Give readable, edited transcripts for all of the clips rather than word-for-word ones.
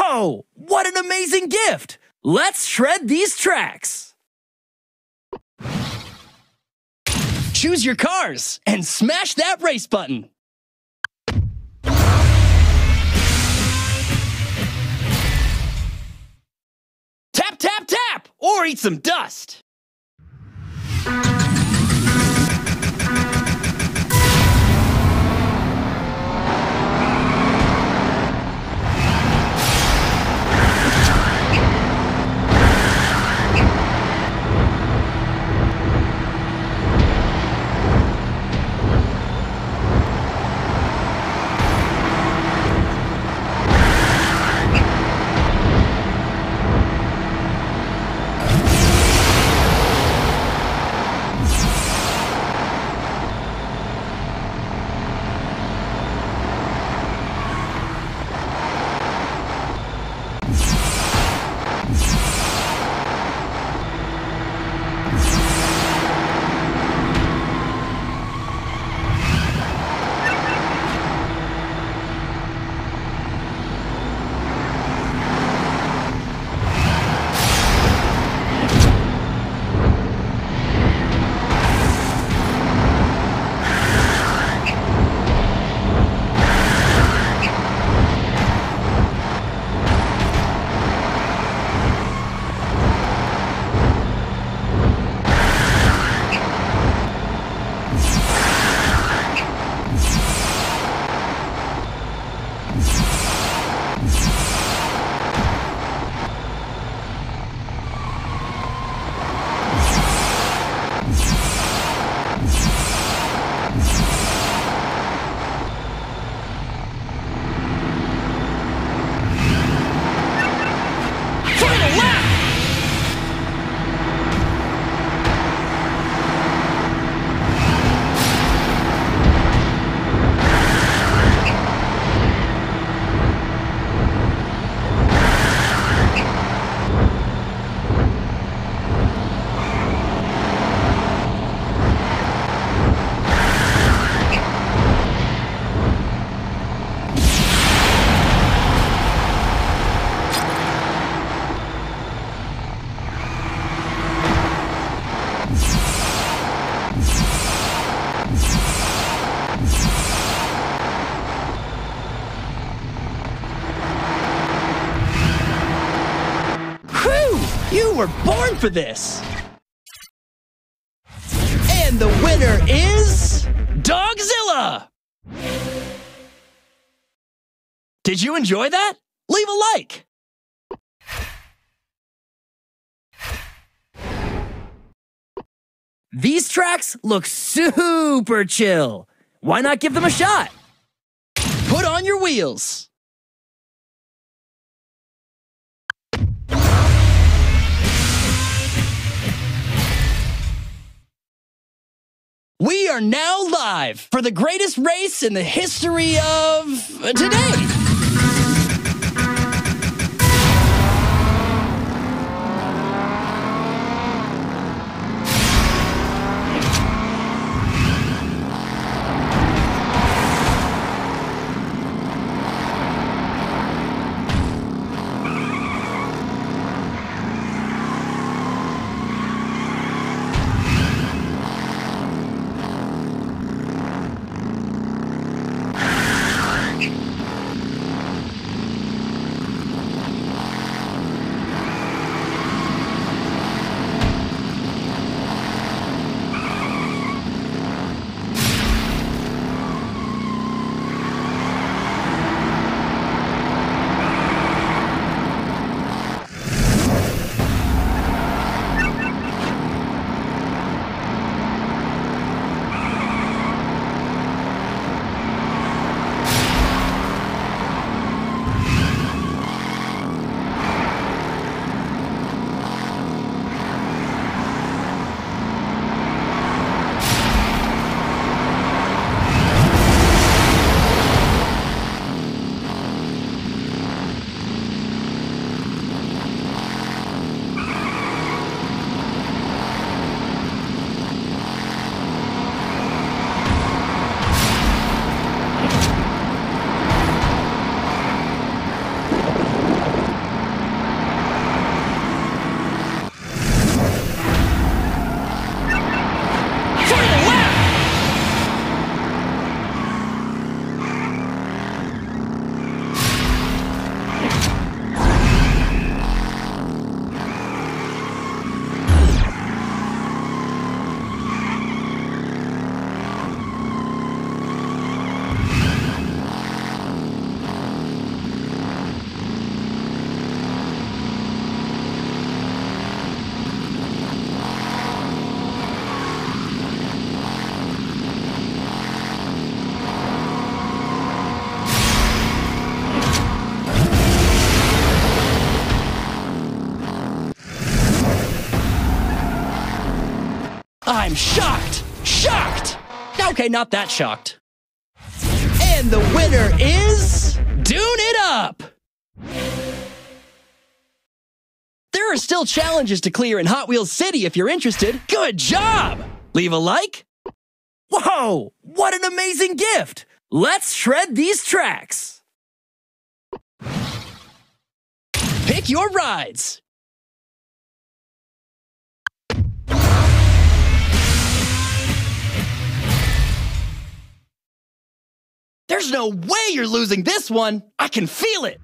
Whoa! What an amazing gift! Let's shred these tracks! Choose your cars and smash that race button! Tap, tap, tap! Or eat some dust! You were born for this! And the winner is... Dogzilla! Did you enjoy that? Leave a like! These tracks look super chill. Why not give them a shot? Put on your wheels! We are now live for the greatest race in the history of today. I'm shocked! Shocked! Okay, not that shocked. And the winner is... Dune It Up! There are still challenges to clear in Hot Wheels City if you're interested. Good job! Leave a like. Whoa! What an amazing gift! Let's shred these tracks! Pick your rides! There's no way you're losing this one! I can feel it!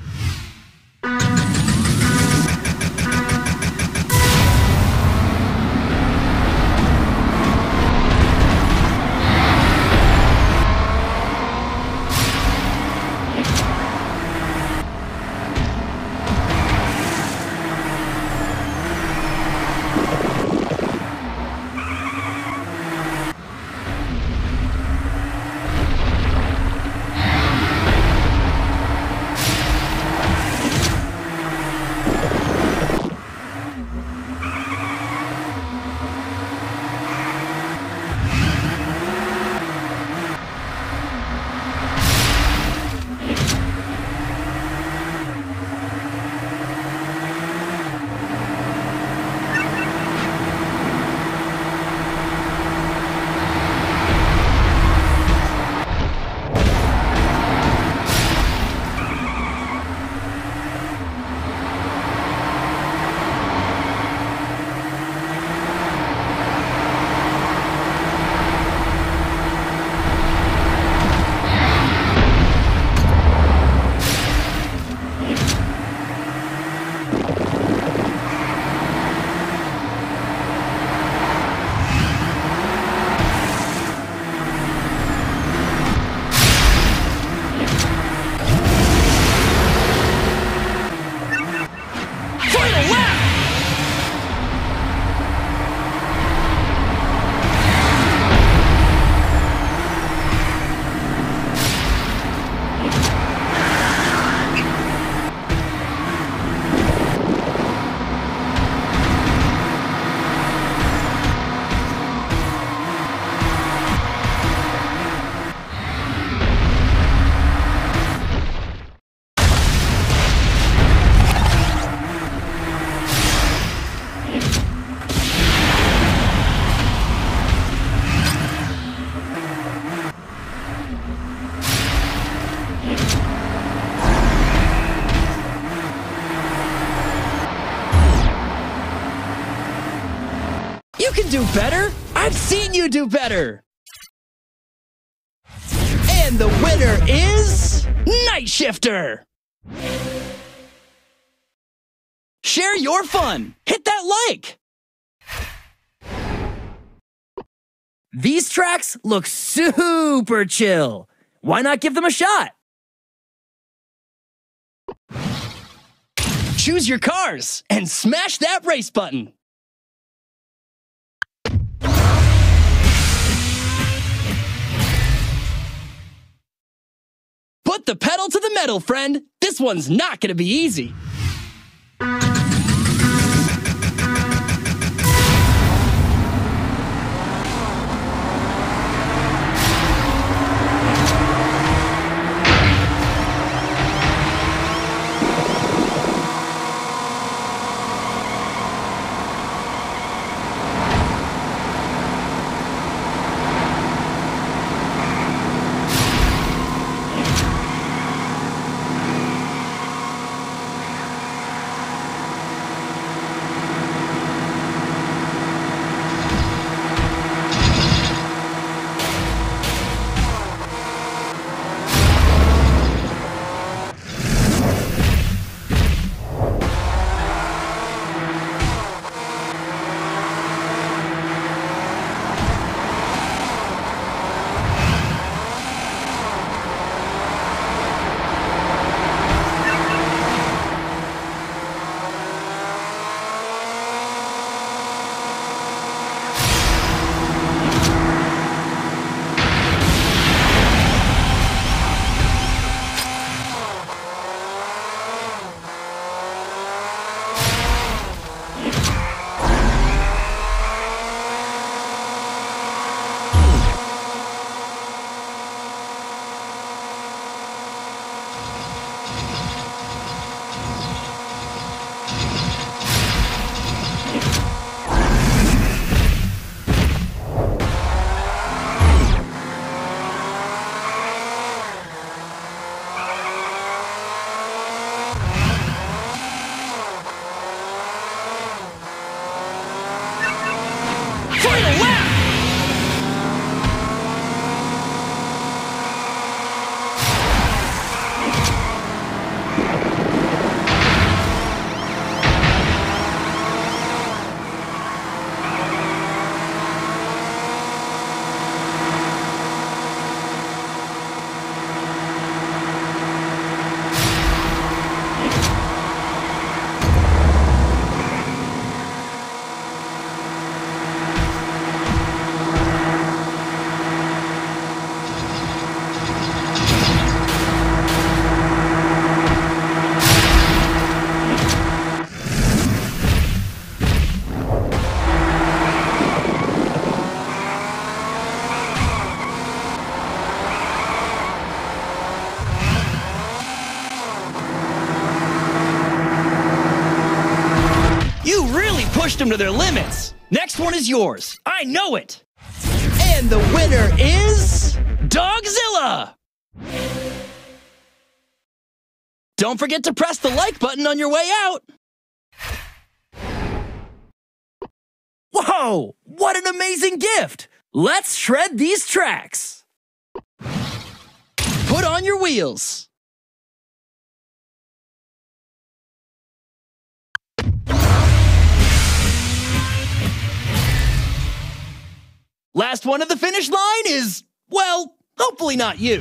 You can do better! I've seen you do better! And the winner is... Night Shifter! Share your fun! Hit that like! These tracks look super chill! Why not give them a shot? Choose your cars and smash that race button! Put the pedal to the metal, friend! This one's not gonna be easy! pushed them to their limits. Next one is yours. I know it. And the winner is Dogzilla. Don't forget to press the like button on your way out. Whoa, what an amazing gift. Let's shred these tracks. Put on your wheels. Last one at the finish line is, well, hopefully not you.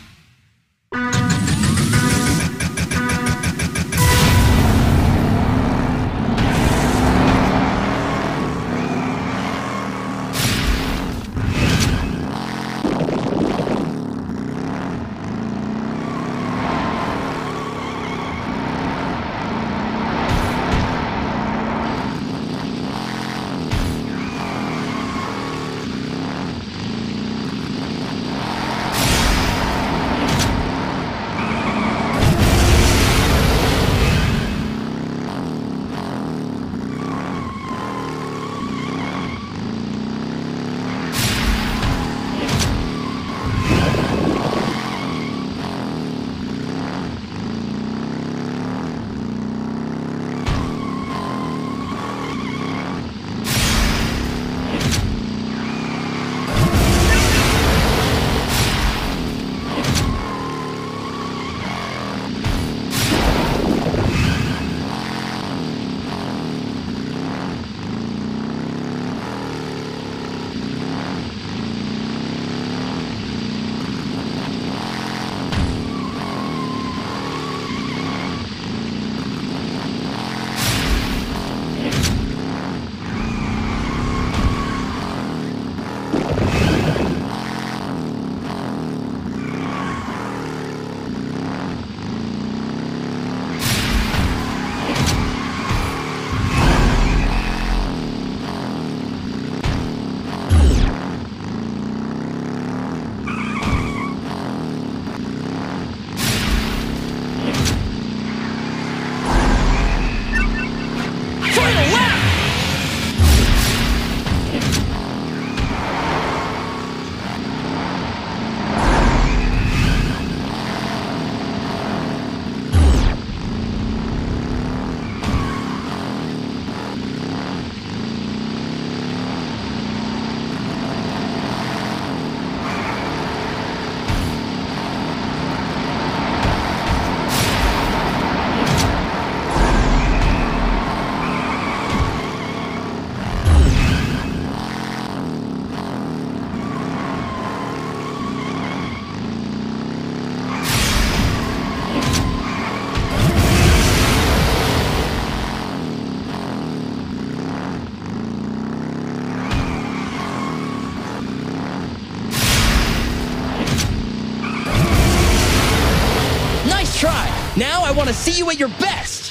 Now I want to see you at your best.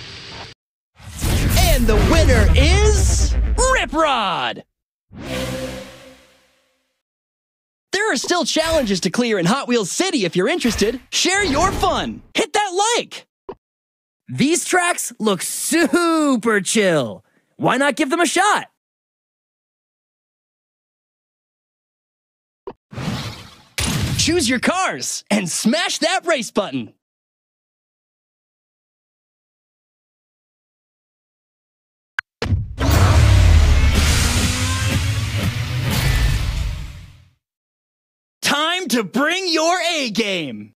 And the winner is Rip Rod. There are still challenges to clear in Hot Wheels City if you're interested. Share your fun. Hit that like. These tracks look super chill. Why not give them a shot? Choose your cars and smash that race button. Time to bring your A game.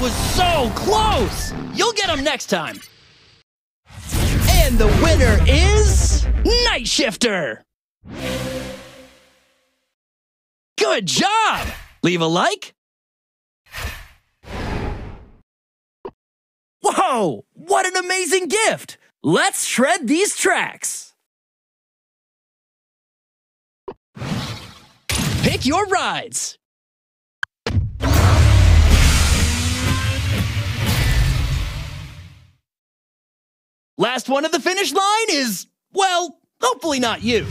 was so close! You'll get them next time. And the winner is Night Shifter. Good job! Leave a like. Whoa! What an amazing gift! Let's shred these tracks. Pick your rides. Last one at the finish line is, well, hopefully not you.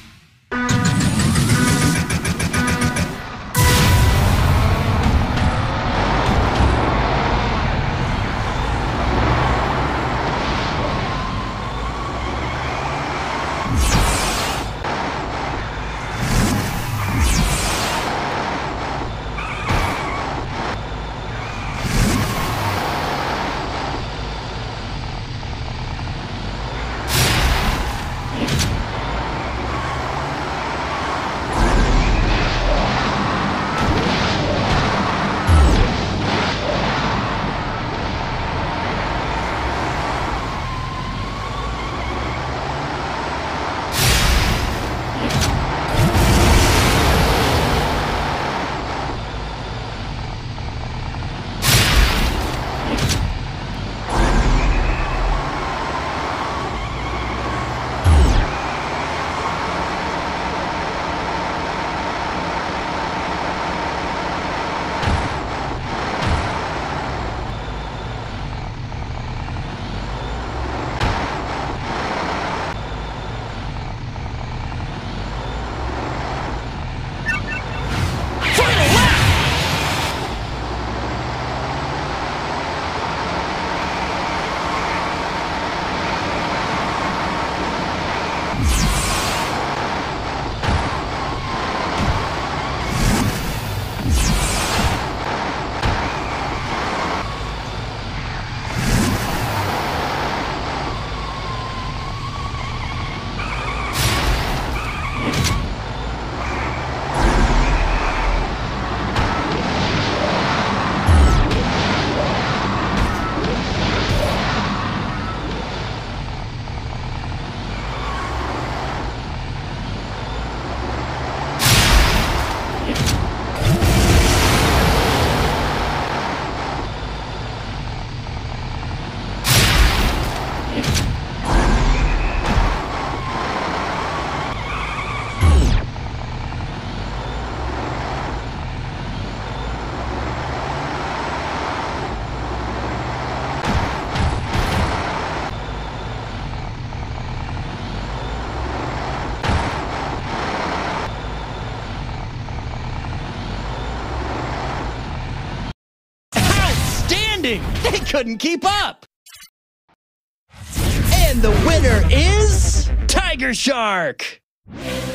They couldn't keep up. And the winner is Tiger Shark.